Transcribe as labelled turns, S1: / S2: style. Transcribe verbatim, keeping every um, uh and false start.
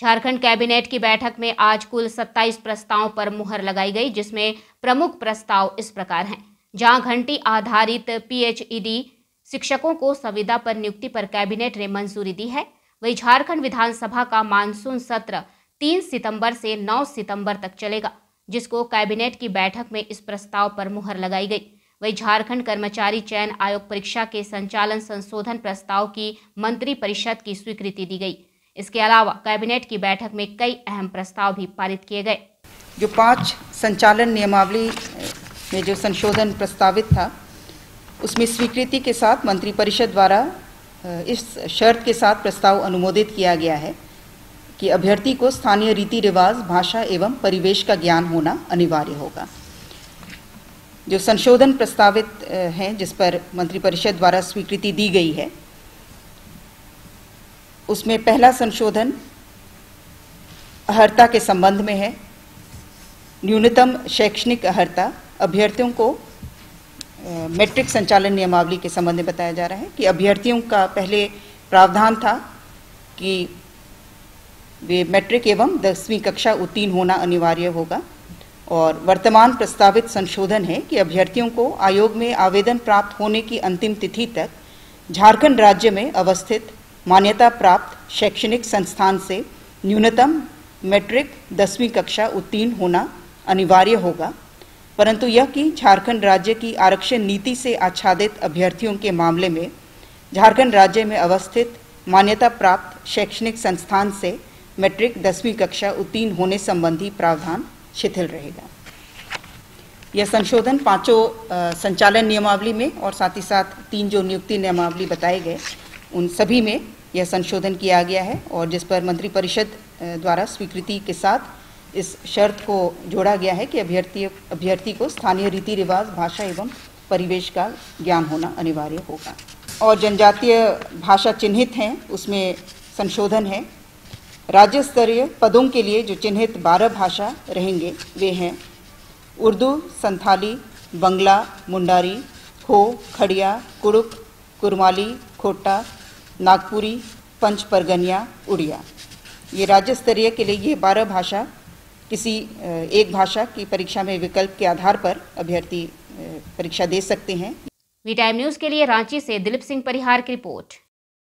S1: Jharkhand cabinet की बैठक में आज कुल सत्ताईस प्रस्तावों पर मुहर लगाई गई, जिसमें प्रमुख प्रस्ताव इस प्रकार हैं। जहां घंटी आधारित पीएचईडी शिक्षकों को संविदा पर नियुक्ति पर कैबिनेट ने मंजूरी दी है, वहीं झारखंड विधानसभा का मानसून सत्र तीन सितंबर से नौ सितंबर तक चलेगा, जिसको कैबिनेट की बैठक में इस प्रस्ताव पर मुहर लगाई गई। वहीं झारखंड कर्मचारी चयन आयोग परीक्षा के संचालन संशोधन प्रस्ताव की मंत्री परिषद की स्वीकृति दी गई। इसके अलावा कैबिनेट की बैठक में कई अहम प्रस्ताव भी पारित किए गए।
S2: जो पांच संचालन नियमावली में जो संशोधन प्रस्तावित था, उसमें स्वीकृति के साथ मंत्री परिषद द्वारा इस शर्त के साथ प्रस्ताव अनुमोदित किया गया है कि अभ्यर्थी को स्थानीय रीति रिवाज, भाषा एवं परिवेश का ज्ञान होना अनिवार्य होगा। जो संशोधन प्रस्तावित हैं, जिस पर मंत्री परिषद द्वारा स्वीकृति दी गई है, उसमें पहला संशोधन अर्हता के संबंध में है। न्यूनतम शैक्षणिक अर्हता अभ्यर्थियों को मैट्रिक संचालन नियमावली के संबंध में बताया जा रहा है कि अभ्यर्थियों का पहले प्रावधान था कि वे मैट्रिक एवं दसवीं कक्षा उत्तीर्ण होना अनिवार्य होगा, और वर्तमान प्रस्तावित संशोधन है कि अभ्यर्थियों को आयोग में आवेदन प्राप्त होने की अंतिम तिथि तक झारखंड राज्य में अवस्थित मान्यता प्राप्त शैक्षणिक संस्थान से न्यूनतम मैट्रिक दसवीं कक्षा उत्तीर्ण होना अनिवार्य होगा, परंतु यह कि झारखंड राज्य की आरक्षण नीति से आच्छादित अभ्यर्थियों के मामले में झारखंड राज्य में अवस्थित मान्यता प्राप्त शैक्षणिक संस्थान से मैट्रिक दसवीं कक्षा उत्तीर्ण होने संबंधी प्रावधान शिथिल रहेगा। यह संशोधन पांचों संचालन नियमावली में और साथ ही साथ तीन जो नियुक्ति नियमावली बताए गए, उन सभी में यह संशोधन किया गया है, और जिस पर मंत्री परिषद द्वारा स्वीकृति के साथ इस शर्त को जोड़ा गया है कि अभ्यर्थी अभ्यर्थी को स्थानीय रीति रिवाज, भाषा एवं परिवेश का ज्ञान होना अनिवार्य होगा। और जनजातीय भाषा चिन्हित हैं, उसमें संशोधन है। राज्य स्तरीय पदों के लिए जो चिन्हित बारह भाषा रहेंगे वे हैं उर्दू, संथाली, बंगला, मुंडारी, हो, खड़िया, कुड़ुक, कुरमाली, खोटा, नागपुरी, पंच परगनिया, उड़िया। ये राज्य स्तरीय के लिए ये बारह भाषा किसी एक भाषा की परीक्षा में विकल्प के आधार पर अभ्यर्थी परीक्षा दे सकते हैं।
S1: वी टाइम न्यूज़ के लिए रांची से दिलीप सिंह परिहार की रिपोर्ट।